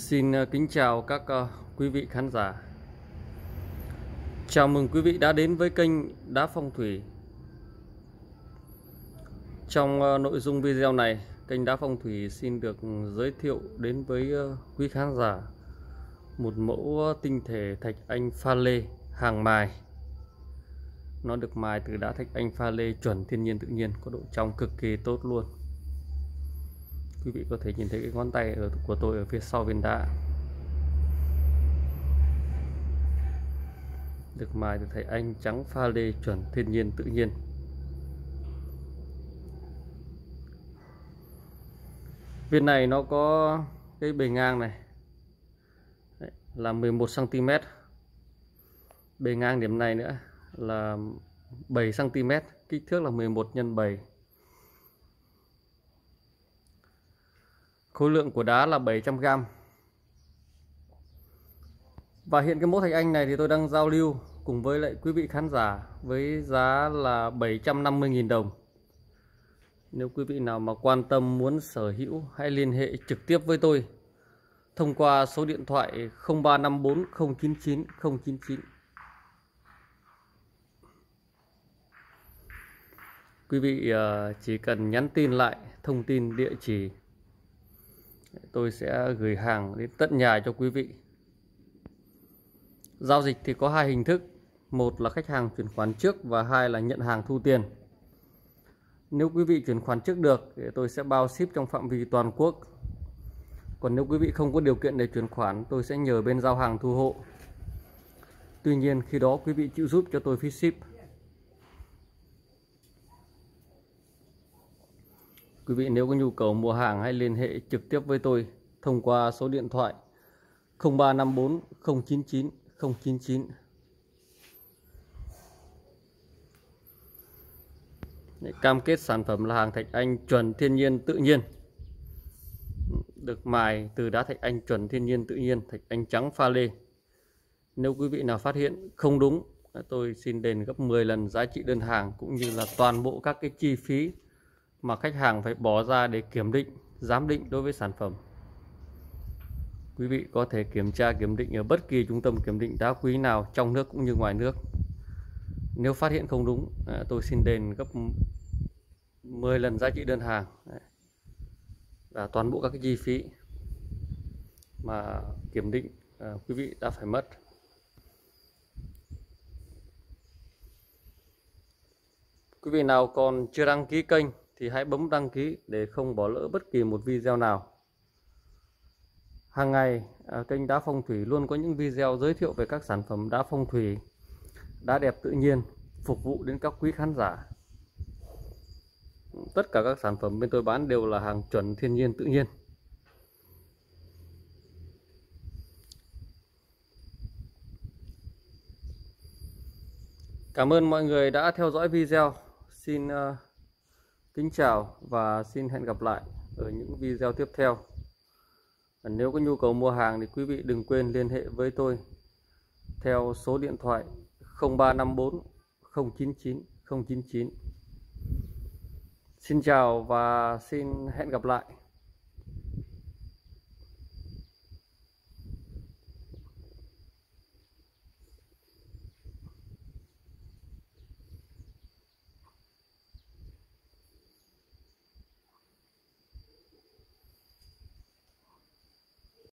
Xin kính chào các quý vị khán giả. Chào mừng quý vị đã đến với kênh Đá Phong Thủy. Trong nội dung video này, kênh Đá Phong Thủy xin được giới thiệu đến với quý khán giả một mẫu tinh thể thạch anh pha lê hàng mài. Nó được mài từ đá thạch anh pha lê chuẩn thiên nhiên tự nhiên, có độ trong cực kỳ tốt luôn. Quý vị có thể nhìn thấy cái ngón tay của tôi ở phía sau viên đá. Được mài từ thạch anh trắng pha lê chuẩn thiên nhiên tự nhiên. Viên này nó có cái bề ngang này. Đấy, là 11 cm. Bề ngang điểm này nữa là 7 cm, kích thước là 11 x 7. Khối lượng của đá là 700g. Và hiện cái mẫu thạch anh này thì tôi đang giao lưu cùng với lại quý vị khán giả với giá là 750.000 đồng. Nếu quý vị nào mà quan tâm muốn sở hữu, hãy liên hệ trực tiếp với tôi thông qua số điện thoại 0354 099 099. Quý vị chỉ cần nhắn tin lại thông tin địa chỉ, tôi sẽ gửi hàng đến tận nhà cho quý vị. Giao dịch thì có hai hình thức, một là khách hàng chuyển khoản trước và hai là nhận hàng thu tiền. Nếu quý vị chuyển khoản trước được thì tôi sẽ bao ship trong phạm vi toàn quốc. Còn nếu quý vị không có điều kiện để chuyển khoản, tôi sẽ nhờ bên giao hàng thu hộ. Tuy nhiên khi đó quý vị chịu giúp cho tôi phí ship. Quý vị nếu có nhu cầu mua hàng hãy liên hệ trực tiếp với tôi thông qua số điện thoại 0354 099 099. Cam kết sản phẩm là hàng thạch anh chuẩn thiên nhiên tự nhiên, được mài từ đá thạch anh chuẩn thiên nhiên tự nhiên, thạch anh trắng pha lê. Nếu quý vị nào phát hiện không đúng, tôi xin đền gấp 10 lần giá trị đơn hàng, cũng như là toàn bộ các cái chi phí mà khách hàng phải bỏ ra để kiểm định, giám định đối với sản phẩm. Quý vị có thể kiểm tra kiểm định ở bất kỳ trung tâm kiểm định đá quý nào trong nước cũng như ngoài nước. Nếu phát hiện không đúng, tôi xin đền gấp 10 lần giá trị đơn hàng và toàn bộ các cái chi phí mà kiểm định quý vị đã phải mất. Quý vị nào còn chưa đăng ký kênh thì hãy bấm đăng ký để không bỏ lỡ bất kỳ một video nào. Hàng ngày kênh Đá Phong Thủy luôn có những video giới thiệu về các sản phẩm đá phong thủy, đá đẹp tự nhiên phục vụ đến các quý khán giả. Tất cả các sản phẩm bên tôi bán đều là hàng chuẩn thiên nhiên tự nhiên. Cảm ơn mọi người đã theo dõi video. Xin kính chào và xin hẹn gặp lại ở những video tiếp theo. Nếu có nhu cầu mua hàng thì quý vị đừng quên liên hệ với tôi theo số điện thoại 0354 099 099. Xin chào và xin hẹn gặp lại.